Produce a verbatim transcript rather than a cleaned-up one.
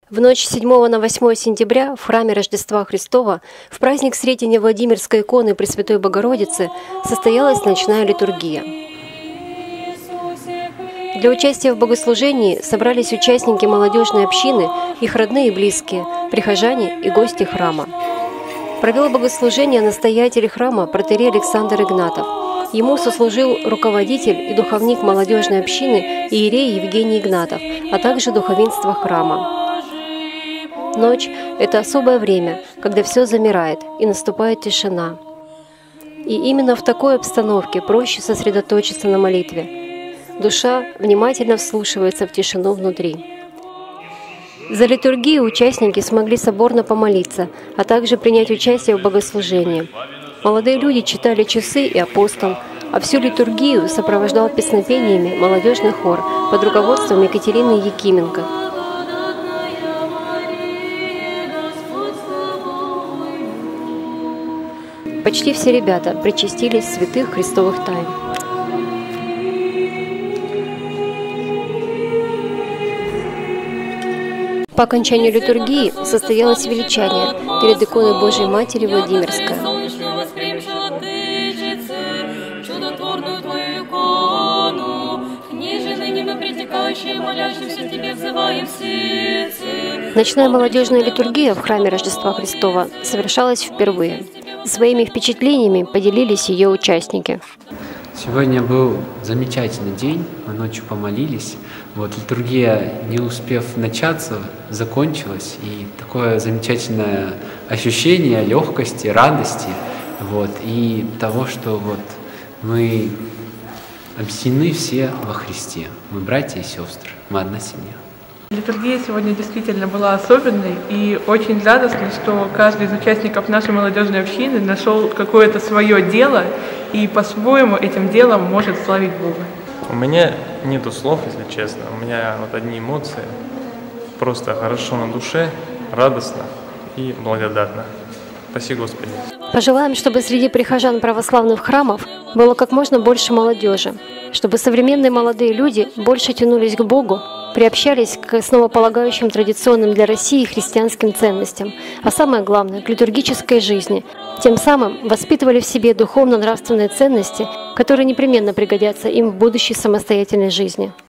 В ночь с седьмого на восьмое сентября в храме Рождества Христова в праздник Сретения Владимирской иконы Пресвятой Богородицы состоялась ночная литургия. Для участия в богослужении собрались участники молодежной общины, их родные и близкие, прихожане и гости храма. Провел богослужение настоятель храма протоиерей Александр Игнатов. Ему сослужил руководитель и духовник молодежной общины иерей Евгений Игнатов, а также духовенство храма. Ночь – это особое время, когда все замирает и наступает тишина. И именно в такой обстановке проще сосредоточиться на молитве. Душа внимательно вслушивается в тишину внутри. За литургию участники смогли соборно помолиться, а также принять участие в богослужении. Молодые люди читали часы и апостол, а всю литургию сопровождал песнопениями молодежный хор под руководством Екатерины Якименко. Почти все ребята причастились святых христовых тайн. По окончанию литургии состоялось величание перед иконой Божией Матери Владимирской. Ночная молодежная литургия в храме Рождества Христова совершалась впервые. Своими впечатлениями поделились ее участники. Сегодня был замечательный день, мы ночью помолились. Вот, литургия, не успев начаться, закончилась. И такое замечательное ощущение легкости, радости, вот, и того, что вот, мы объединены все во Христе. Мы братья и сестры, мы одна семья. Литургия сегодня действительно была особенной, и очень радостно, что каждый из участников нашей молодежной общины нашел какое-то свое дело и по-своему этим делом может славить Бога. У меня нету слов, если честно. У меня вот одни эмоции. Просто хорошо на душе, радостно и благодарно. Спасибо, Господи. Пожелаем, чтобы среди прихожан православных храмов было как можно больше молодежи, чтобы современные молодые люди больше тянулись к Богу, приобщались к основополагающим традиционным для России христианским ценностям, а самое главное — к литургической жизни. Тем самым воспитывали в себе духовно-нравственные ценности, которые непременно пригодятся им в будущей самостоятельной жизни.